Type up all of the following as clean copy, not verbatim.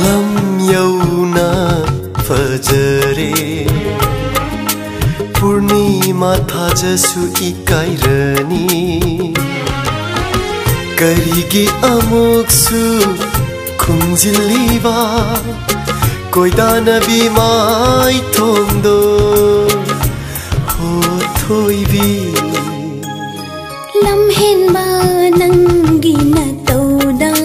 lam youna fajare purnima thajasu ikairani karigi amuksu khumjiliba koidanabi mai thongdo ho thoibi lamhenba nangi na tauda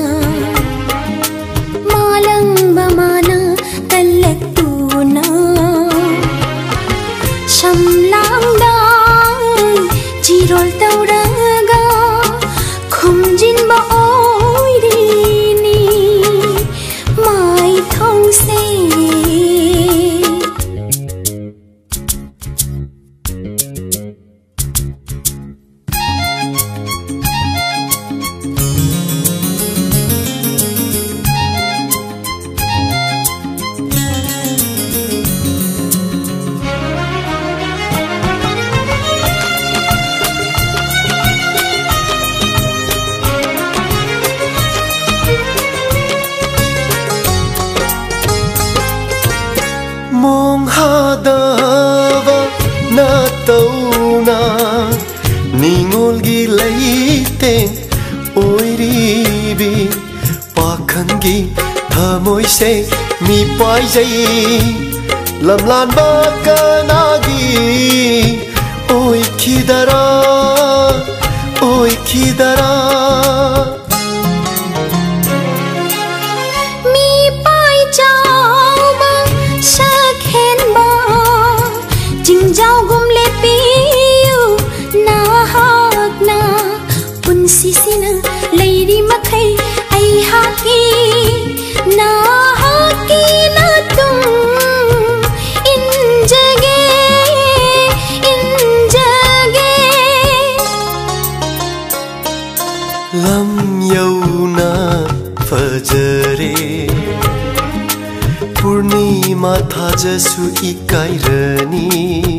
malangba mana kallakuna shamlangda jirol tauraga khumjinba oirini mai thongse mong hadava na tauna ningol gi leiteng oiribi pakhangi thamoi se mi pai jai lamlan ba kanagi oi khidara mi pai chawba sakhen ba jingjau gumle piu na hak na punsi sina leiri makhai ai haki na haki na tum injage lam youna fajare purnima thajasu ikairani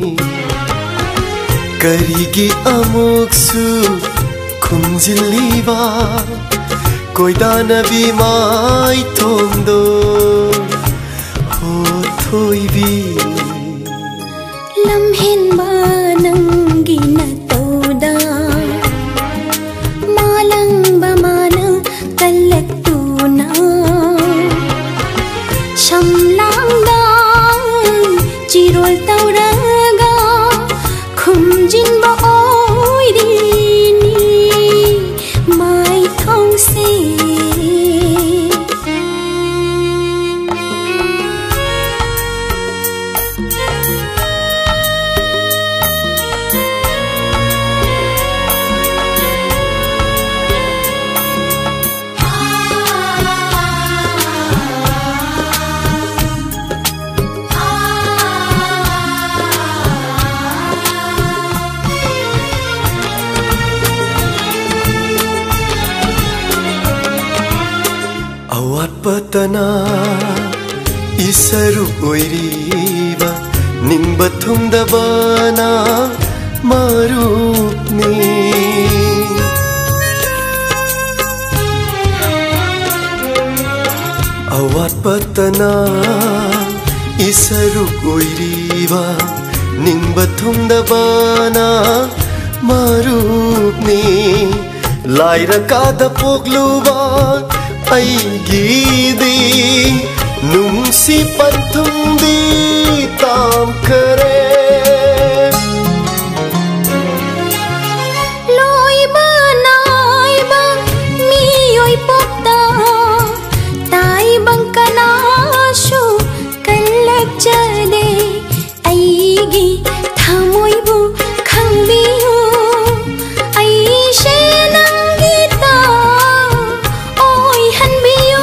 karigi amuksu khumjiliba koidanabi mai thongdo ho thoibi lamhenba nangi na tauda malangba mana kallakuna shamlangda jirol tauraga khumjinba oirini mai thongse awat patana isaru oiriba ningba thungdabana marupni awat patana isaru oiriba ningba thungdabana marupni laira kada pogluba aigidi nungsi panthumdi tamkare loiba naiba miyoi pokta tai bangkana shu kallakjade aigi thamoibu khangbiu aishe nangita oi hanbiu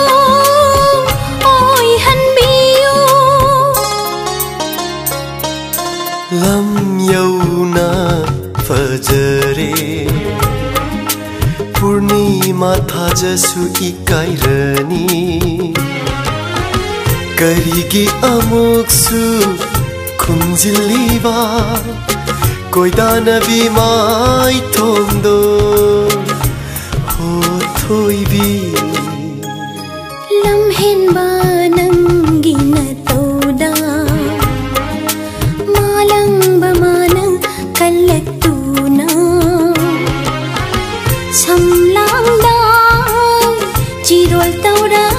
lam youna fajare purnima thajasu ikairani karigi amuksu khumjiliba koidanabi mai thongdo ho thoibi lamhenba tol taura